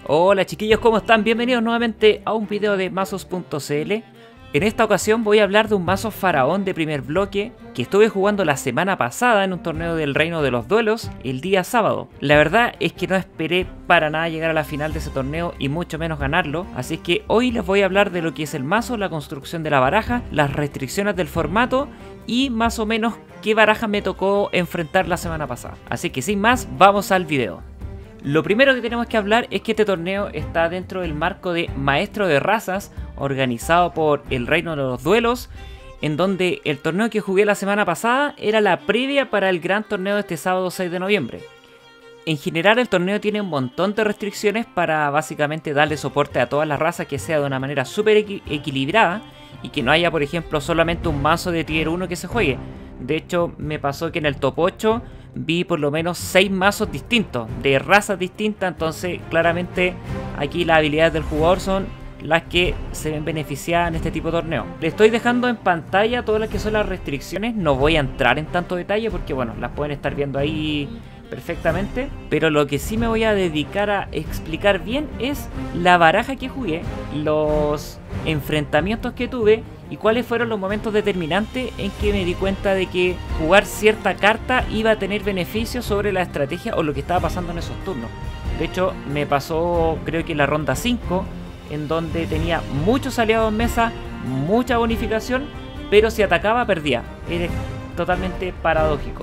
Hola chiquillos, ¿cómo están? Bienvenidos nuevamente a un video de mazos.cl. En esta ocasión voy a hablar de un mazo faraón de primer bloque que estuve jugando la semana pasada en un torneo del Reino de los Duelos el día sábado. La verdad es que no esperé para nada llegar a la final de ese torneo y mucho menos ganarlo, así que hoy les voy a hablar de lo que es el mazo, la construcción de la baraja, las restricciones del formato y más o menos qué baraja me tocó enfrentar la semana pasada. Así que sin más, vamos al video. Lo primero que tenemos que hablar es que este torneo está dentro del marco de Maestro de Razas, organizado por el Reino de los Duelos, en donde el torneo que jugué la semana pasada era la previa para el gran torneo de este sábado 6 de noviembre. En general el torneo tiene un montón de restricciones para básicamente darle soporte a todas las razas, que sea de una manera súper equilibrada y que no haya, por ejemplo, solamente un mazo de tier 1 que se juegue. De hecho, me pasó que en el top 8 vi por lo menos 6 mazos distintos, de razas distintas, entonces claramente aquí las habilidades del jugador son las que se ven beneficiadas en este tipo de torneo. Le estoy dejando en pantalla todas las que son las restricciones, no voy a entrar en tanto detalle porque bueno, las pueden estar viendo ahí perfectamente, pero lo que sí me voy a dedicar a explicar bien es la baraja que jugué, los enfrentamientos que tuve y cuáles fueron los momentos determinantes en que me di cuenta de que jugar cierta carta iba a tener beneficios sobre la estrategia o lo que estaba pasando en esos turnos. De hecho, me pasó creo que en la ronda 5, en donde tenía muchos aliados en mesa, mucha bonificación, pero si atacaba perdía. Era totalmente paradójico.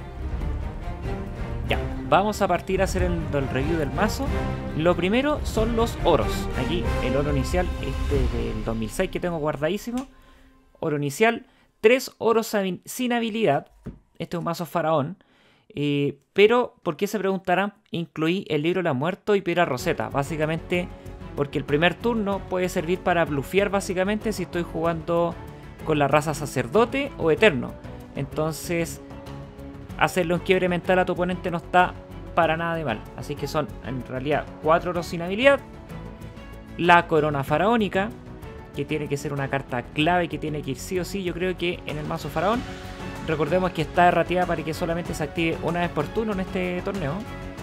Ya, vamos a partir a hacer el review del mazo. Lo primero son los oros. Aquí el oro inicial, este del 2006 que tengo guardadísimo. Oro inicial, 3 oros sin habilidad. Este es un mazo faraón. Pero, ¿por qué se preguntarán? Incluí el libro de la muerte y piedra roseta. Básicamente porque el primer turno puede servir para blufear básicamente si estoy jugando con la raza sacerdote o eterno. Entonces, hacerle un quiebre mental a tu oponente no está para nada de mal. Así que son en realidad 4 oros sin habilidad. La corona faraónica, que tiene que ser una carta clave que tiene que ir sí o sí, yo creo que en el mazo faraón. Recordemos que está errateada para que solamente se active una vez por turno en este torneo.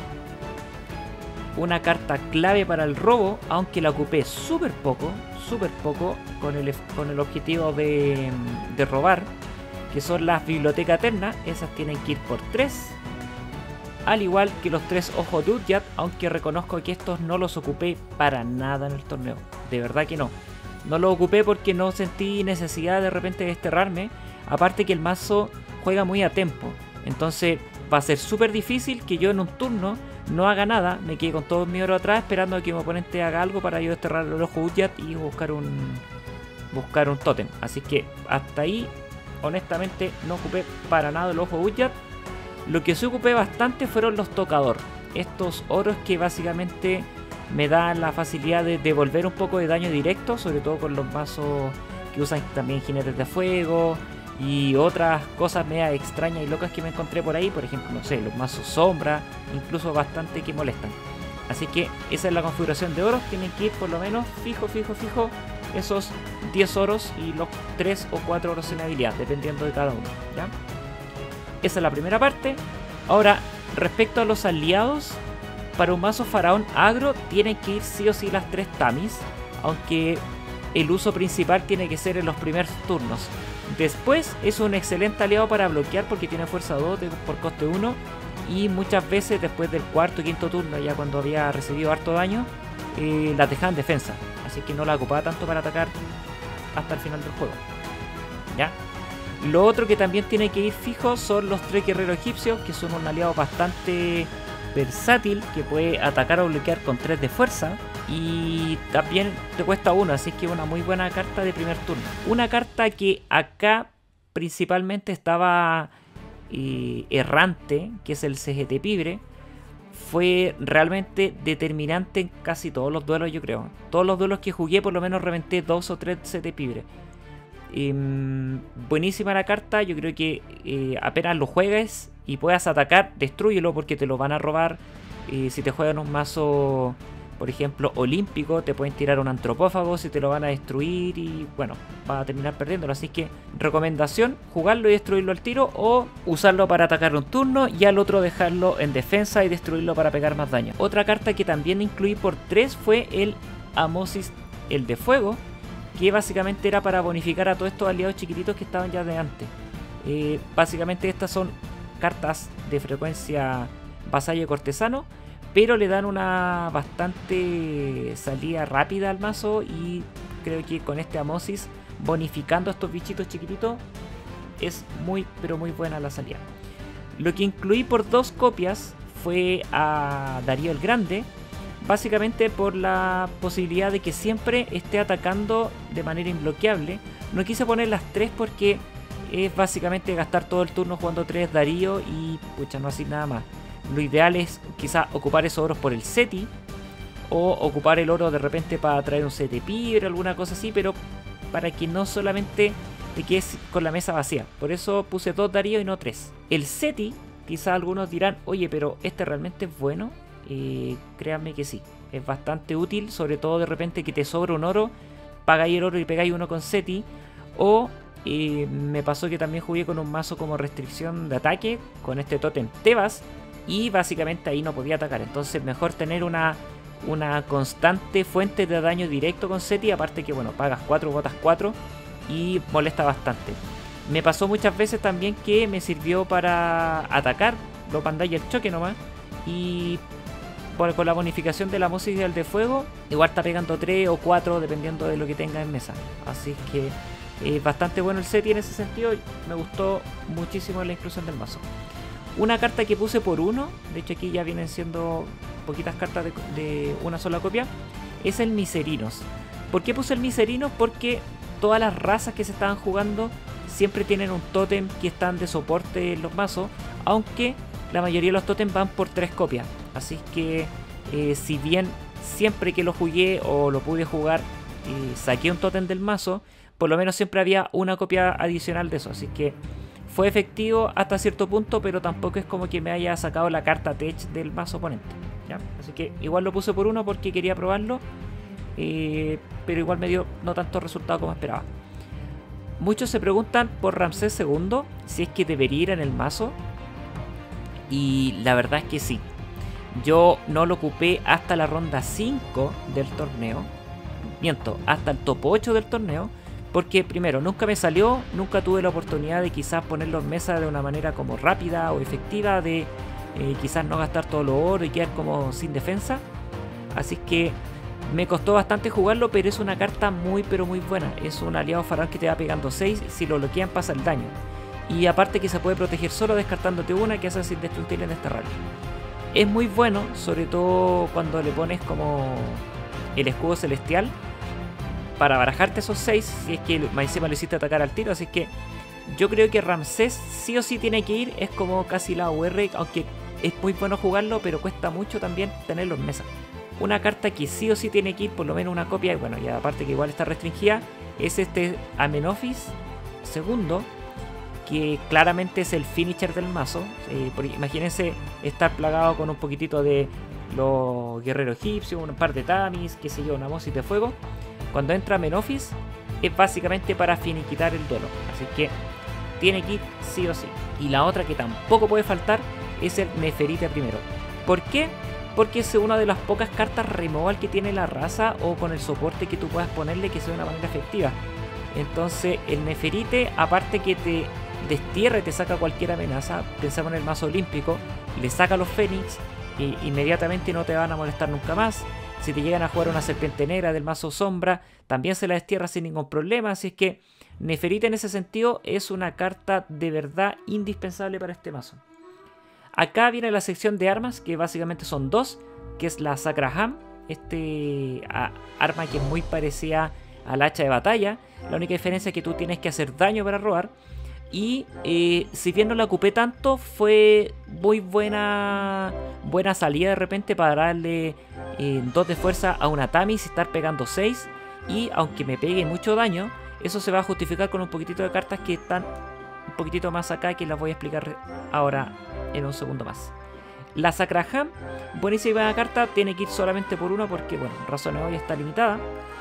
Una carta clave para el robo, aunque la ocupé súper poco con el objetivo de robar, que son las bibliotecas eternas. Esas tienen que ir por 3, al igual que los 3 ojos de Udjat, aunque reconozco que estos no los ocupé para nada en el torneo, de verdad que no los ocupé porque no sentí necesidad de repente de desterrarme, aparte que el mazo juega muy a tempo, entonces va a ser súper difícil que yo en un turno no haga nada, me quede con todo mi oro atrás esperando a que mi oponente haga algo para yo desterrar el ojo Udjat y buscar un tótem. Así que hasta ahí honestamente no ocupé para nada el ojo Udjat. Lo que sí ocupé bastante fueron los tocador, estos oros que básicamente me dan la facilidad de devolver un poco de daño directo, sobre todo con los mazos que usan también jinetes de fuego y otras cosas media extrañas y locas que me encontré por ahí, por ejemplo, no sé, los mazos sombra, incluso bastante que molestan. Así que esa es la configuración de oros, tienen que ir por lo menos fijo esos 10 oros y los 3 o 4 oros en habilidad, dependiendo de cada uno, ¿ya? Esa es la primera parte. Ahora, respecto a los aliados, para un mazo faraón agro tienen que ir sí o sí las 3 tamis, aunque el uso principal tiene que ser en los primeros turnos. Después es un excelente aliado para bloquear porque tiene fuerza 2 por coste 1 y muchas veces después del cuarto o quinto turno, ya cuando había recibido harto daño, las dejaba en defensa, así que no la ocupaba tanto para atacar hasta el final del juego, ¿ya? Lo otro que también tiene que ir fijo son los 3 guerreros egipcios, que son un aliado bastante versátil, que puede atacar o bloquear con 3 de fuerza y también te cuesta 1, así que una muy buena carta de primer turno. Una carta que acá principalmente estaba errante, que es el CGT Pibre, fue realmente determinante en casi todos los duelos, yo creo. Todos los duelos que jugué por lo menos reventé 2 o 3 CGT Pibre. Buenísima la carta, yo creo que apenas lo juegues y puedas atacar, destrúyelo porque te lo van a robar. Si te juegan un mazo Por ejemplo, olímpico, te pueden tirar un antropófago si te lo van a destruir y bueno, vas a terminar perdiéndolo. Así que recomendación, jugarlo y destruirlo al tiro, o usarlo para atacar un turno y al otro dejarlo en defensa y destruirlo para pegar más daño. Otra carta que también incluí por 3 fue el Amosis, el de fuego, que básicamente era para bonificar a todos estos aliados chiquititos que estaban ya de antes. Básicamente estas son cartas de frecuencia vasallo cortesano, pero le dan una bastante salida rápida al mazo, y creo que con este Amosis bonificando a estos bichitos chiquititos es muy pero muy buena la salida. Lo que incluí por 2 copias fue a Darío el Grande, básicamente por la posibilidad de que siempre esté atacando de manera imbloqueable. No quise poner las 3 porque es básicamente gastar todo el turno jugando 3 Darío y pucha, no así nada más. Lo ideal es quizá ocupar esos oros por el Seti, o ocupar el oro de repente para traer un Seti Pibre, alguna cosa así, pero para que no solamente te quedes con la mesa vacía. Por eso puse 2 Darío y no 3. El Seti, quizá algunos dirán, oye, pero ¿este realmente es bueno? Créanme que sí, es bastante útil, sobre todo de repente que te sobra un oro, pagáis el oro y pegáis uno con Seti, o me pasó que también jugué con un mazo como restricción de ataque, con este Totem Tebas, y básicamente ahí no podía atacar. Entonces mejor tener una constante fuente de daño directo con Seti, aparte que bueno, pagas 4, botas 4 y molesta bastante. Me pasó muchas veces también que me sirvió para atacar, lo mandáis el choque nomás, y con la bonificación de la música del de fuego, igual está pegando 3 o 4 dependiendo de lo que tenga en mesa. Así que bastante bueno el Seti en ese sentido, me gustó muchísimo la inclusión del mazo. Una carta que puse por 1, de hecho aquí ya vienen siendo poquitas cartas de una sola copia, es el Miserinos. ¿Por qué puse el Miserinos? Porque todas las razas que se estaban jugando siempre tienen un tótem que están de soporte en los mazos, aunque la mayoría de los tótems van por 3 copias. Así que si bien siempre que lo jugué o lo pude jugar saqué un tótem del mazo, por lo menos siempre había una copia adicional de eso. Así que fue efectivo hasta cierto punto, pero tampoco es como que me haya sacado la carta Tech del mazo oponente, ¿ya? Así que igual lo puse por 1 porque quería probarlo, pero igual me dio no tanto resultado como esperaba. Muchos se preguntan por Ramsés II, si es que debería ir en el mazo, y la verdad es que sí. Yo no lo ocupé hasta la ronda 5 del torneo, miento, hasta el top 8 del torneo, porque primero nunca me salió, nunca tuve la oportunidad de quizás ponerlo en mesa de una manera como rápida o efectiva, de quizás no gastar todo lo oro y quedar como sin defensa. Así que me costó bastante jugarlo, pero es una carta muy pero muy buena. Es un aliado faraón que te va pegando 6, si lo bloquean pasa el daño. Y aparte que se puede proteger solo descartándote una, que hace indestructible en esta rally. Es muy bueno, sobre todo cuando le pones como el escudo celestial para barajarte esos 6, si es que encima lo hiciste atacar al tiro. Así que yo creo que Ramsés sí o sí tiene que ir, es como casi la UR, aunque es muy bueno jugarlo, pero cuesta mucho también tenerlo en mesa. Una carta que sí o sí tiene que ir, por lo menos una copia, y bueno, y aparte que igual está restringida, es este Amenofis II, que claramente es el finisher del mazo. Porque imagínense estar plagado con un poquitito de los guerreros egipcios, un par de tamis, qué sé yo, una Amosis de fuego. Cuando entra Amenofis es básicamente para finiquitar el duelo, así que tiene que ir sí o sí. Y la otra que tampoco puede faltar es el Neferite primero. ¿Por qué? Porque es una de las pocas cartas removal que tiene la raza, o con el soporte que tú puedas ponerle que sea de una manera efectiva. Entonces el Neferite, aparte que te destierra y te saca cualquier amenaza, pensamos en el mazo olímpico, le saca los Fénix y inmediatamente no te van a molestar nunca más. Si te llegan a jugar una serpiente negra del mazo sombra, también se la destierra sin ningún problema. Así es que Neferite en ese sentido es una carta de verdad indispensable para este mazo. Acá viene la sección de armas, que básicamente son 2, que es la Sakraham, arma que es muy parecida al hacha de batalla. La única diferencia es que tú tienes que hacer daño para robar. Y si bien no la ocupé tanto, fue muy buena salida de repente para darle 2 de fuerza a una Tamis y estar pegando 6. Y aunque me pegue mucho daño, eso se va a justificar con un poquitito de cartas que están un poquitito más acá, que las voy a explicar ahora en un segundo más. La Sacraham, buenísima carta, tiene que ir solamente por uno porque, bueno, razón de hoy está limitada.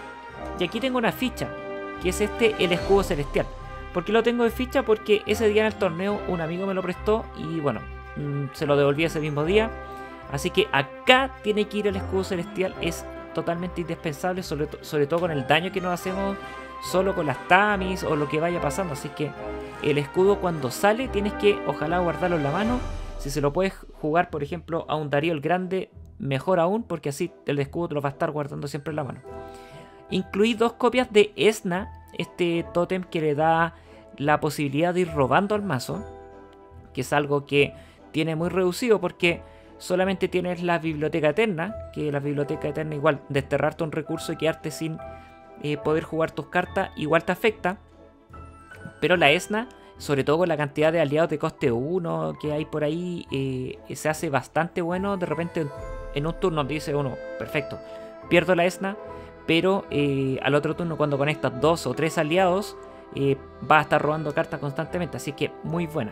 Y aquí tengo una ficha, que es el escudo celestial. ¿Por qué lo tengo de ficha? Porque ese día en el torneo un amigo me lo prestó y, bueno, se lo devolví ese mismo día. Así que acá tiene que ir el escudo celestial, es totalmente indispensable, sobre todo con el daño que nos hacemos solo con las tamis o lo que vaya pasando. Así que el escudo cuando sale tienes que ojalá guardarlo en la mano. Si se lo puedes jugar por ejemplo a un Darío el Grande, mejor aún, porque así el escudo te lo va a estar guardando siempre en la mano. Incluí 2 copias de Esna, este tótem que le da la posibilidad de ir robando al mazo, que es algo que tiene muy reducido porque solamente tienes la biblioteca eterna, que la biblioteca eterna igual desterrarte un recurso y quedarte sin poder jugar tus cartas igual te afecta. Pero la Esna, sobre todo con la cantidad de aliados de coste 1 que hay por ahí, se hace bastante bueno. De repente en un turno dice uno, perfecto, pierdo la Esna, pero al otro turno cuando conectas 2 o 3 aliados va a estar robando cartas constantemente, así que muy buena.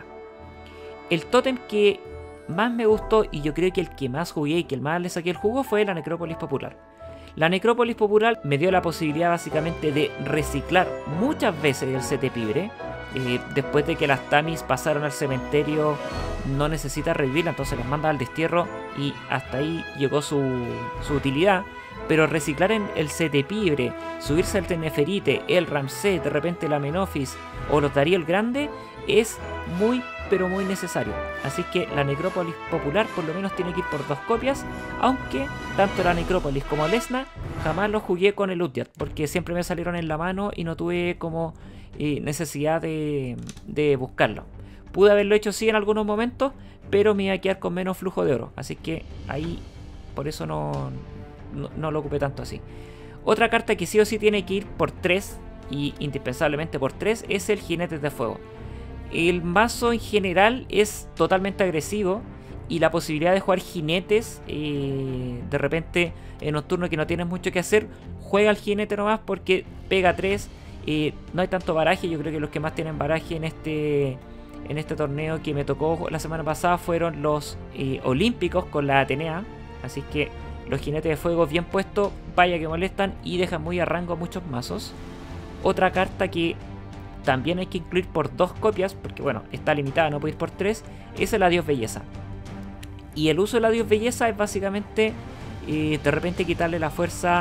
El tótem que más me gustó y yo creo que el que más jugué y que el más le saqué el jugo fue la Necrópolis Popular. La Necrópolis Popular me dio la posibilidad básicamente de reciclar muchas veces el CT Pibre. Después de que las tamis pasaron al cementerio no necesita revivirla, entonces las manda al destierro y hasta ahí llegó su utilidad. Pero reciclar en el CT Pibre, subirse al Teneferite, el Ramsés, de repente la Menofis o los Darío el Grande es muy pero muy necesario. Así que la Necrópolis Popular por lo menos tiene que ir por 2 copias, aunque tanto la Necrópolis como el Esna jamás los jugué con el Udyat, porque siempre me salieron en la mano y no tuve como necesidad de buscarlo. Pude haberlo hecho sí en algunos momentos, pero me iba a quedar con menos flujo de oro, así que ahí por eso no lo ocupé tanto así. Otra carta que sí o sí tiene que ir por 3 y indispensablemente por 3 es el Jinetes de Fuego. El mazo en general es totalmente agresivo y la posibilidad de jugar jinetes de repente en un turno que no tienes mucho que hacer, juega al jinete nomás porque pega 3. No hay tanto baraje, yo creo que los que más tienen baraje en este torneo que me tocó la semana pasada fueron los olímpicos con la Atenea, así que los jinetes de fuego bien puestos, vaya que molestan y dejan muy a rango a muchos mazos. Otra carta que también hay que incluir por 2 copias, porque bueno, está limitada, no puede ir por 3, es el Adiós Belleza. Y el uso del Adiós Belleza es básicamente de repente quitarle la fuerza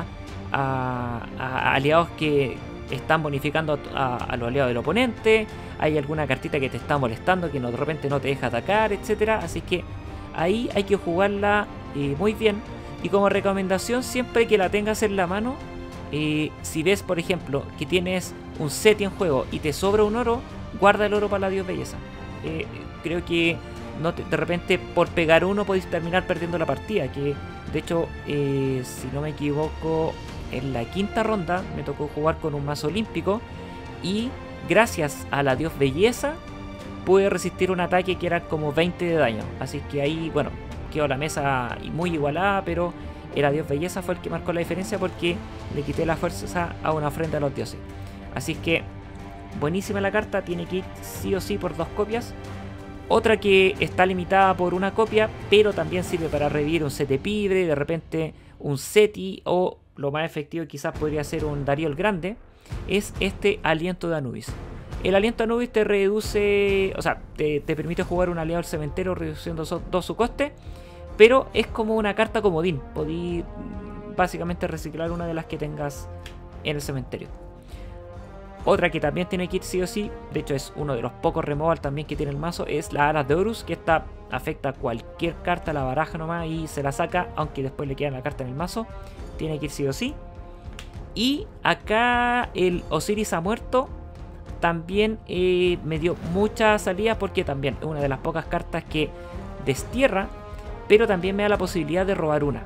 a aliados que están bonificando a los aliados del oponente. Hay alguna cartita que te está molestando, que de repente no te deja atacar, etcétera. Así que ahí hay que jugarla muy bien. Y como recomendación, siempre que la tengas en la mano, si ves por ejemplo que tienes un set en juego y te sobra un oro, guarda el oro para la Dios Belleza. Creo que de repente por pegar uno podéis terminar perdiendo la partida, que de hecho si no me equivoco en la 5ª ronda me tocó jugar con un mazo olímpico y gracias a la Dios Belleza pude resistir un ataque que era como 20 de daño, así que ahí bueno, quedó la mesa muy igualada, pero el Adiós Belleza fue el que marcó la diferencia porque le quité la fuerza a una ofrenda a los dioses. Así que buenísima la carta, tiene que ir sí o sí por 2 copias. Otra que está limitada por 1 copia, pero también sirve para revivir un CT Pibre, de repente un Seti o lo más efectivo quizás podría ser un Darío el Grande, es este Aliento de Anubis. El Aliento de Anubis te reduce, o sea, te permite jugar un aliado al cementerio reduciendo 2 su coste, pero es como una carta comodín, podí básicamente reciclar una de las que tengas en el cementerio. Otra que también tiene que ir sí o sí, de hecho es uno de los pocos removal también que tiene el mazo, es la Alas de Horus, que esta afecta a cualquier carta, la baraja nomás y se la saca, aunque después le queda la carta en el mazo, tiene que ir sí o sí. Y acá el Osiris ha muerto, también me dio mucha salida porque también es una de las pocas cartas que destierra, pero también me da la posibilidad de robar una.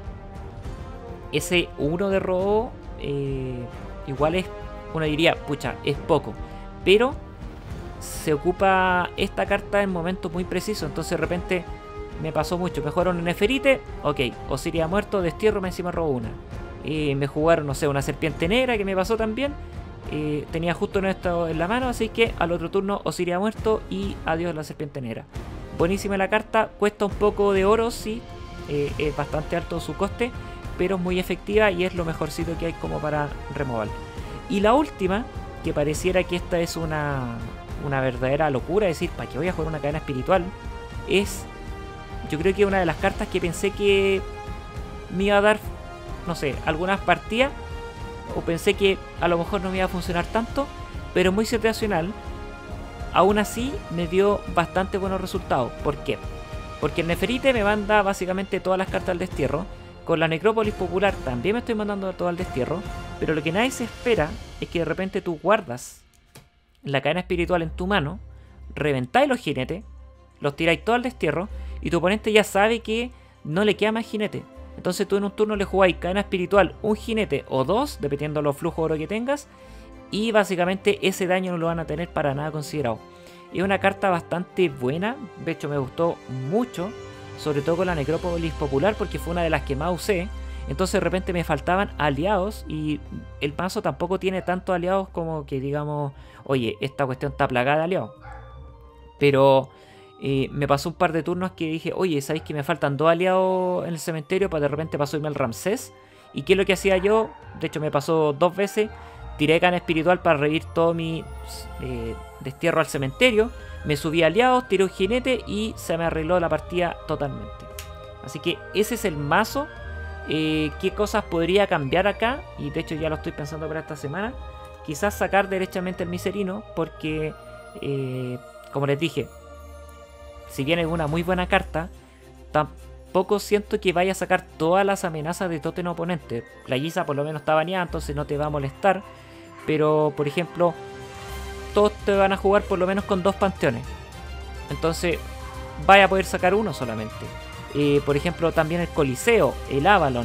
Ese 1 de robo igual es, uno diría, pucha, es poco, pero se ocupa esta carta en momentos muy precisos, entonces de repente me pasó mucho. Me jugaron un Neferite, ok, Osiris ha muerto, destierro, me encima robo una. Me jugaron, no sé, una serpiente negra que me pasó también. Tenía justo esto en la mano, así que al otro turno Osiris ha muerto y adiós la serpiente negra. buenísima la carta, cuesta un poco de oro, sí, es bastante alto su coste, pero es muy efectiva y es lo mejorcito que hay como para remover. Y la última, que pareciera que esta es una verdadera locura, es decir, ¿para qué voy a jugar una cadena espiritual? Es, yo creo que una de las cartas que pensé que me iba a dar, no sé, algunas partidas, o pensé que a lo mejor no me iba a funcionar tanto, pero muy situacional. Aún así me dio bastante buenos resultados. ¿Por qué? Porque el Neferite me manda básicamente todas las cartas al destierro. Con la Necrópolis Popular también me estoy mandando todo al destierro. Pero lo que nadie se espera es que de repente tú guardas la cadena espiritual en tu mano, reventáis los jinetes, los tiráis todo al destierro, y tu oponente ya sabe que no le queda más jinete. Entonces tú en un turno le jugáis cadena espiritual, un jinete o dos, dependiendo de los flujos de oro que tengas, y básicamente ese daño no lo van a tener para nada considerado. Es una carta bastante buena, de hecho me gustó mucho, sobre todo con la Necrópolis Popular, porque fue una de las que más usé. Entonces de repente me faltaban aliados, y el mazo tampoco tiene tantos aliados como que digamos, oye, esta cuestión está plagada de aliados. Pero me pasó un par de turnos que dije, oye, ¿sabéis que me faltan 2 aliados en el cementerio? Para de repente pasó irme al Ramsés. ¿Y qué es lo que hacía yo? De hecho me pasó 2 veces. Tiré cadena espiritual para revivir todo mi destierro al cementerio. Me subí aliados, tiré un jinete y se me arregló la partida totalmente. Así que ese es el mazo. ¿Qué cosas podría cambiar acá? Y de hecho ya lo estoy pensando para esta semana. Quizás sacar derechamente el Miserino, porque como les dije, si bien es una muy buena carta, tampoco siento que vaya a sacar todas las amenazas de Totem oponente. La Giza por lo menos está baneada, entonces no te va a molestar. Pero, por ejemplo, todos te van a jugar por lo menos con 2 panteones. Entonces, vaya a poder sacar uno solamente. Por ejemplo, también el Coliseo, el Avalon.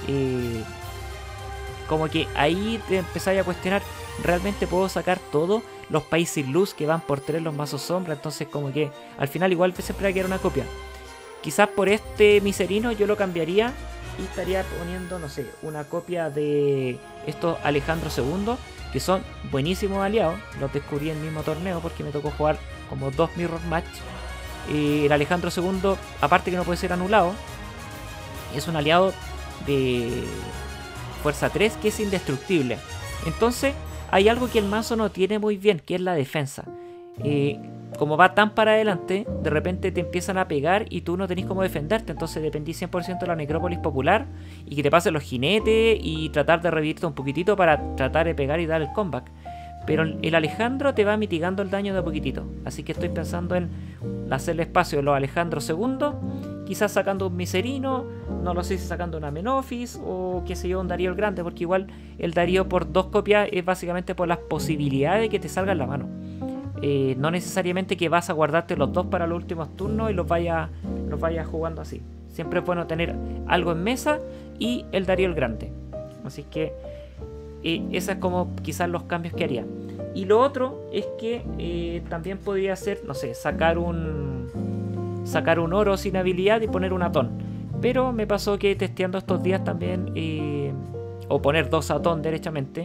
Como que ahí te empezáis a cuestionar, ¿realmente puedo sacar todo? Los países sin luz que van por 3 los mazos sombra. Entonces como que al final igual siempre va a quedar una copia. Quizás por este Miserino yo lo cambiaría y estaría poniendo, no sé, una copia de estos Alejandro II, que son buenísimos aliados. Los descubrí en el mismo torneo porque me tocó jugar como 2 mirror match. El Alejandro II, aparte que no puede ser anulado, es un aliado de fuerza 3 que es indestructible. Entonces hay algo que el mazo no tiene muy bien, que es la defensa. Como va tan para adelante, de repente te empiezan a pegar y tú no tenés cómo defenderte. Entonces dependís 100% de la Necrópolis Popular y que te pasen los jinetes y tratar de revivirte un poquitito para tratar de pegar y dar el comeback. Pero el Alejandro te va mitigando el daño de a poquitito. Así que estoy pensando en hacerle espacio a los Alejandro II, quizás sacando un Miserino, no lo sé si sacando una Menofis o qué sé yo, un Darío el Grande, porque igual el Darío por 2 copias es básicamente por las posibilidades de que te salga en la mano. No necesariamente que vas a guardarte los 2 para los últimos turnos y los vayas jugando así. Siempre es bueno tener algo en mesa y el Darío el Grande. Así que esos es como quizás los cambios que haría. Y lo otro es que también podría ser, no sé, sacar un oro sin habilidad y poner un atón. Pero me pasó que testeando estos días también, o poner 2 atón derechamente,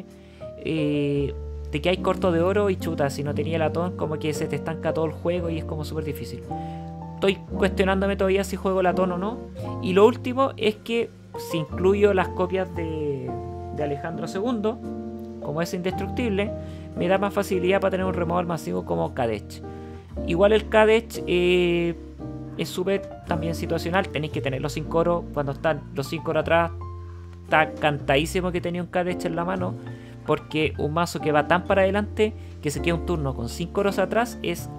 de que hay corto de oro y chuta, si no tenía el atón como que se te estanca todo el juego y es como súper difícil. Estoy cuestionándome todavía si juego el atón o no. Y lo último es que si incluyo las copias de Alejandro II, como es indestructible, me da más facilidad para tener un removal masivo como Kadech. Igual el Kadech es súper también situacional. Tenéis que tener los 5 oro. Cuando están los 5 oro atrás, está cantadísimo que tenía un Kadech en la mano, porque un mazo que va tan para adelante que se queda un turno con 5 oros atrás es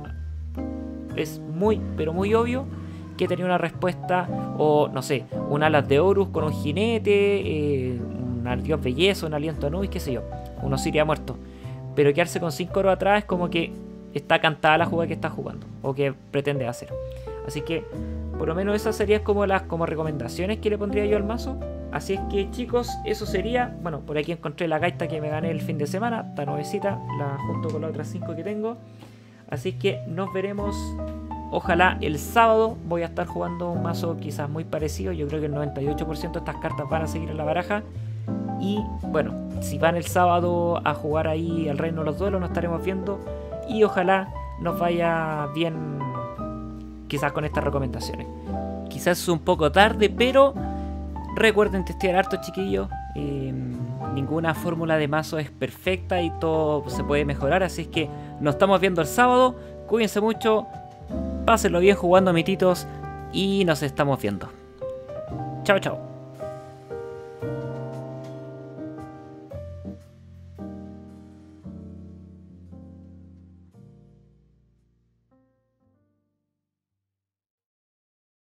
muy, pero muy obvio que tenía una respuesta, o no sé, un Alas de Horus con un jinete, un Dios Belleza, un Aliento Anubis, qué sé yo, un Osiria muerto. Pero quedarse con 5 oros atrás es como que está cantada la jugada que está jugando o que pretende hacer. Así que por lo menos esas serían como las recomendaciones que le pondría yo al mazo. Así es que chicos, eso sería. Bueno, por aquí encontré la gaita que me gané el fin de semana, esta nuevecita, junto con las otras 5 que tengo. Así que nos veremos, ojalá el sábado. Voy a estar jugando un mazo quizás muy parecido. Yo creo que el 98% de estas cartas van a seguir en la baraja. Y bueno, si van el sábado a jugar ahí al Reino de los Duelos, nos estaremos viendo. Y ojalá nos vaya bien quizás con estas recomendaciones. Quizás es un poco tarde, pero recuerden testear harto, chiquillos. Ninguna fórmula de mazo es perfecta y todo se puede mejorar, así es que nos estamos viendo el sábado. Cuídense mucho, pásenlo bien jugando, amiguitos, y nos estamos viendo. Chao, chao.